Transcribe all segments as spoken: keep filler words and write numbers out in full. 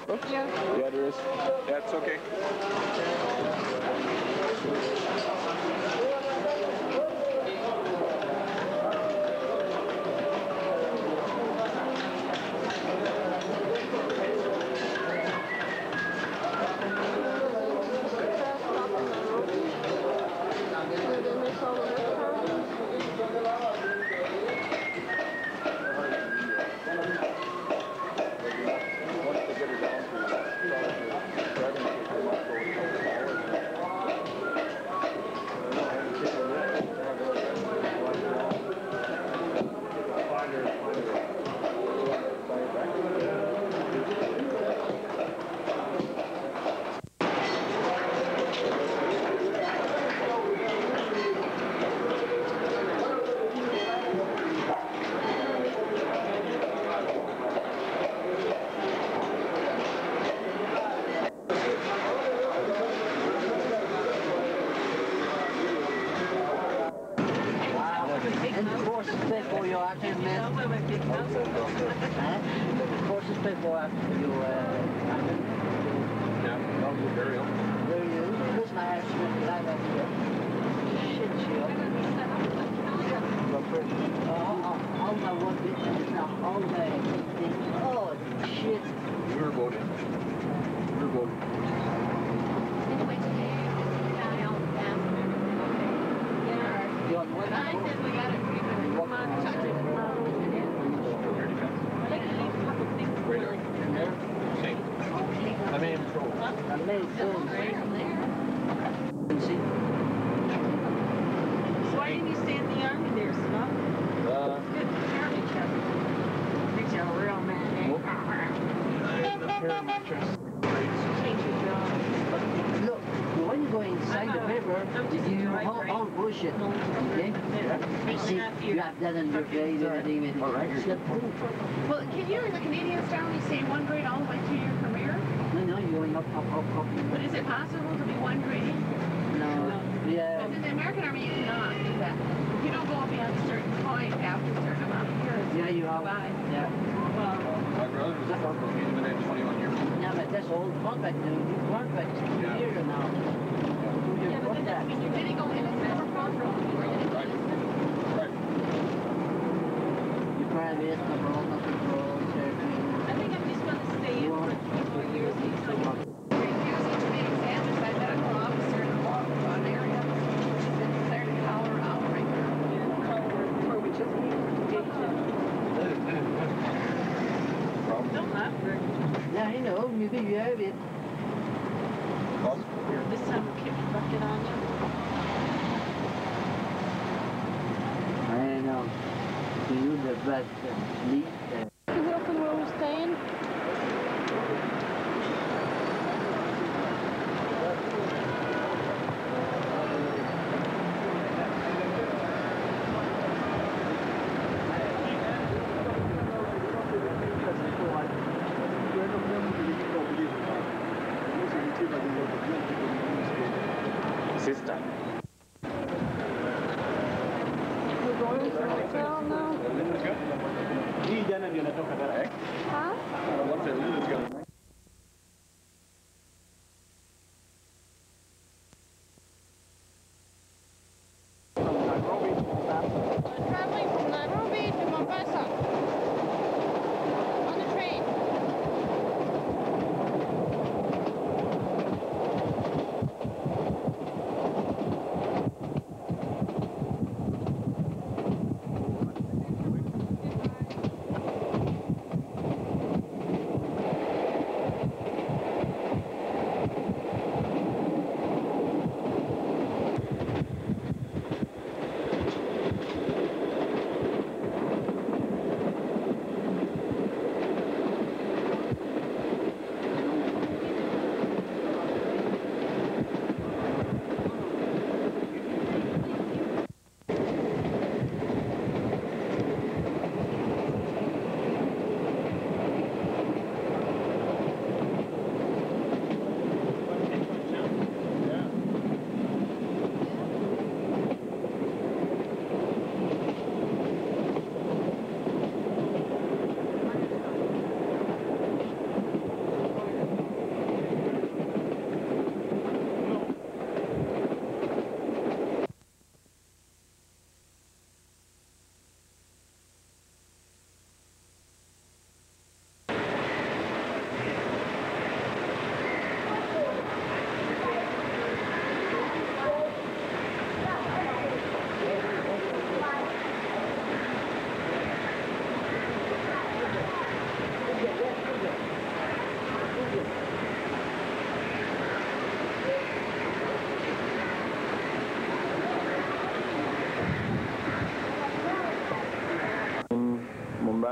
Oops. Yeah. Yeah, there is. That's okay. That in your grade or anything. All right. Well, can you, in the Canadian style, you say one grade all the way to your career? No, no, you're going up, up, up, up. But is it possible to be one grade? No. Yeah. Because in the American Army, you cannot do that. You don't go beyond a certain point after a certain amount of years. Yeah, you are. Yeah. Well, my brother was a corporal. He's been in twenty-one years. Yeah, but that's old contract. New contract. Yeah. Years now. Yeah, but that doesn't mean you didn't go in as a corporal. Right. Right. Private, control, not control, I think I'm just going to stay in for a few more years. He's like three years to be examined by a medical officer in a war-torn area. She's been declared a cholera outbreak. Cholera, which is don't laugh, Rick. Yeah, I know. Maybe you have it. This time we'll kick the bucket on you. I know. To you the best uh, lead. Uh, Is it open where we're staying? Sister. We're going to the hotel now? Hii jana ndio natoka dada. Huh? Wote leo Traveling from Nairobi to Mombasa. On the train.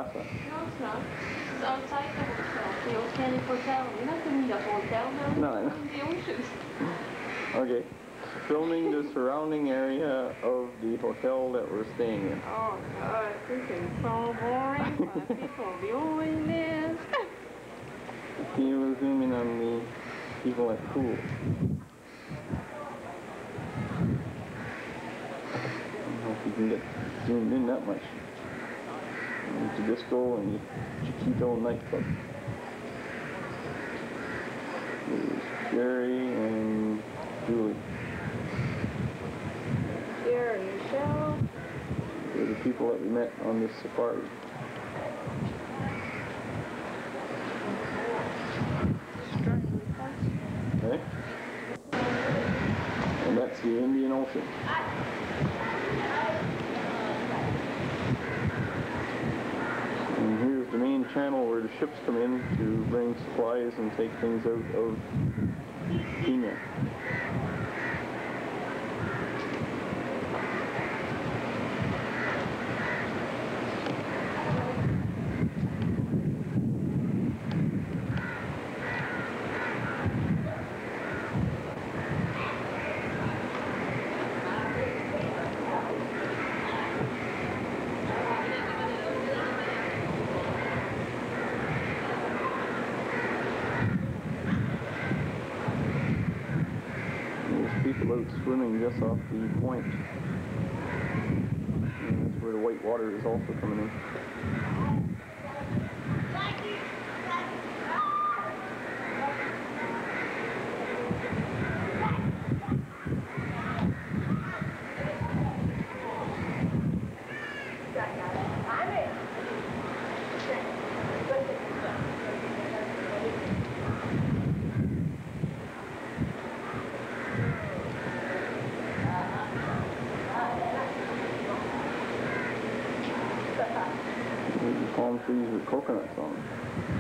Plaza. No, it's not. It's outside the hotel, the Oceanic Hotel. You're not going to need a hotel now. No, I know. In the ocean. Okay. Filming the surrounding area of the hotel that we're staying in. Oh, God. This is so boring for people viewing this. Can you zoom in on the people at pool? I don't know if you can get zoomed in that much. There's the disco and the Chiquito nightclub. There's Jerry and Julie. Here, Michelle. They're the people that we met on this safari. Okay? And that's the Indian Ocean. And here's the main channel where the ships come in to bring supplies and take things out of Kenya. People out swimming just off the point. And that's where the white water is also coming in. Palm trees with coconuts on them.